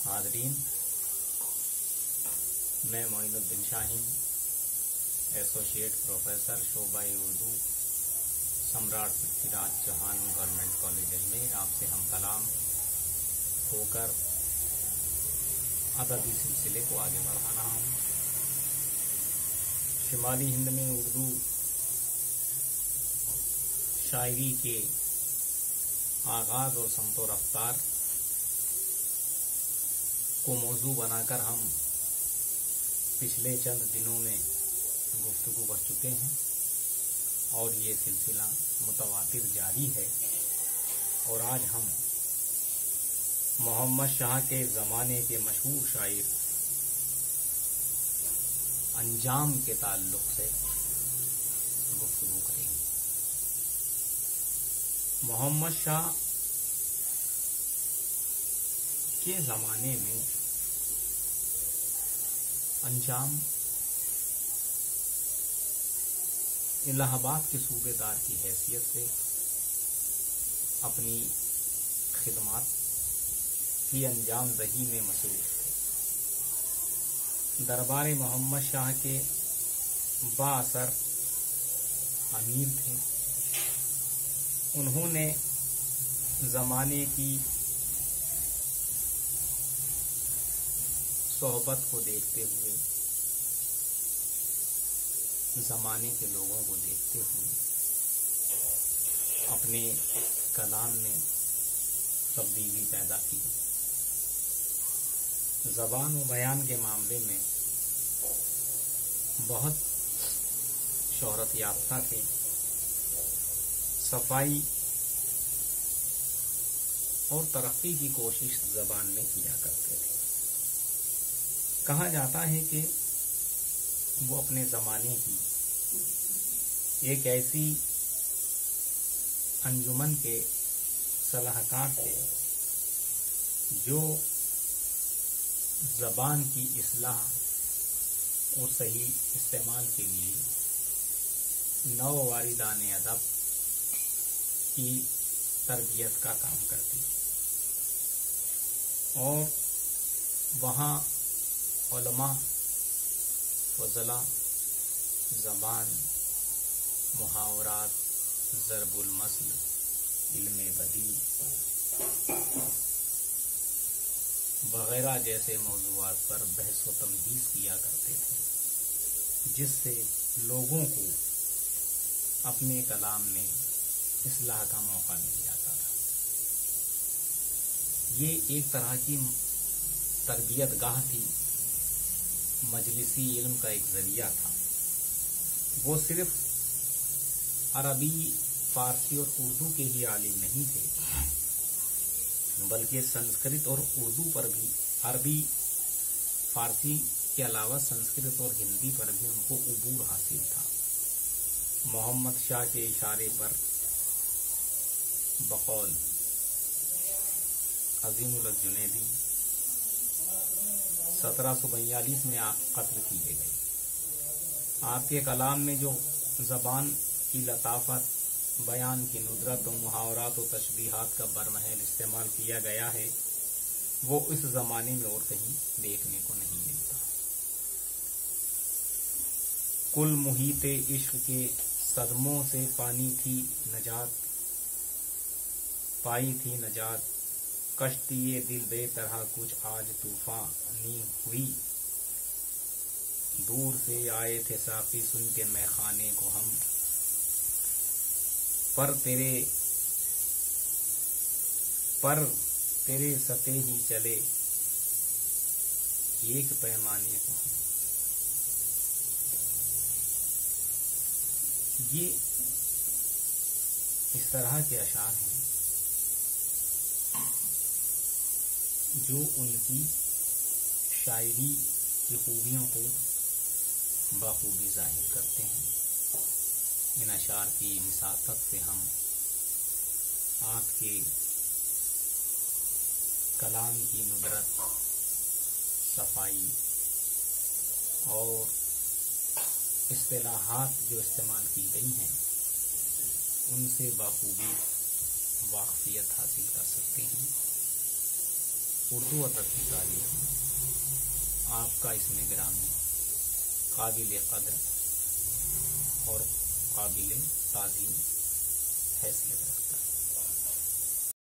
حاضرین، میں معین الدین شاہین، associate professor شعبہ اردو، سمراٹ پرتھوی راج چوہان گورنمنٹ کالج اجمیر، آپ سے ہم کلام ہو کر ادبی سلسلے کو آگے بڑھا رہا ہوں۔ شمالی ہند میں اردو شاعری کے آغاز اور سمت و رفتار کو موضوع بنا کر ہم پچھلے چند دنوں میں گفتگو کر چکے ہیں اور یہ سلسلہ متواتر جاری ہے، اور آج ہم محمد شاہ کے زمانے کے مشہور شاعر انجام کے تعلق سے گفتگو کریں گے۔ محمد شاہ کے زمانے میں انجام الہ آباد کے صوبے دار کی حیثیت سے اپنی خدمات کی انجام دہی میں مصروف تھے۔ دربار محمد شاہ کے با اثر امیر تھے۔ انہوں نے زمانے کی صحبت کو دیکھتے ہوئے، زمانے کے لوگوں کو دیکھتے ہوئے اپنے کلام میں تبدیلی پیدا کی۔ زبان و بیان کے معاملے میں بہت شہرت یافتہ تھے، صفائی اور ترقی کی کوشش زبان میں کیا کرتے تھے۔ کہا جاتا ہے کہ وہ اپنے زمانے کی ایک ایسی انجمن کے صلاح کار تھے جو زبان کی اصلاح اور صحیح استعمال کے لیے نو واردان ادب کی تربیت کا کام کرتی، اور وہاں علماء فضلاء زبان، محاورات، ضرب المثل، علم بدیع وغیرہ جیسے موضوعات پر بحث و تمہیز کیا کرتے تھے، جس سے لوگوں کو اپنے کلام میں اصلاح کا موقع مل جاتا تھا۔ یہ ایک طرح کی تربیت گاہ تھی، مجلسی علم کا ایک ذریعہ تھا۔ وہ صرف عربی، فارسی اور اردو کے ہی عالم نہیں تھے، بلکہ سنسکرت اور اردو پر بھی، عربی فارسی کے علاوہ سنسکرت اور ہندی پر بھی ان کو عبور حاصل تھا۔ محمد شاہ کے اشارے پر بقول عظیم الحق جنیدی 1742 میں آپ قتل کیے گئے۔ آپ کے کلام میں جو زبان کی لطافت، بیان کی ندرت و محاورات و تشبیہات کا برمحل استعمال کیا گیا ہے، وہ اس زمانے میں اور کہیں دیکھنے کو نہیں ملتا۔ کل محیط عشق کے صدموں سے پانی تھی نجات، پائی تھی نجات، کشتی دل بے طرح کچھ آج طوفانی ہوئی، دور سے آئے تھے ساقی سن کے میخانے کو ہم، پر تیرے ستے ہی چلے ایک پیمانے کو ہم۔ یہ اس طرح کے اشعار ہیں جو ان کی شاعری کی خوبیوں کو بخوبی ظاہر کرتے ہیں۔ ان اشعار کی وساطت سے ہم آپ کے کلام کی ندرت، صفائی اور اصطلاحات جو استعمال کی گئی ہیں ان سے بخوبی واقفیت حاصل کر سکتے ہیں۔ اردو ادب کی تاریخ آپ کا اس میں گرامی قابل قدر اور قابل تعظیم حیثیت رکھتا ہے۔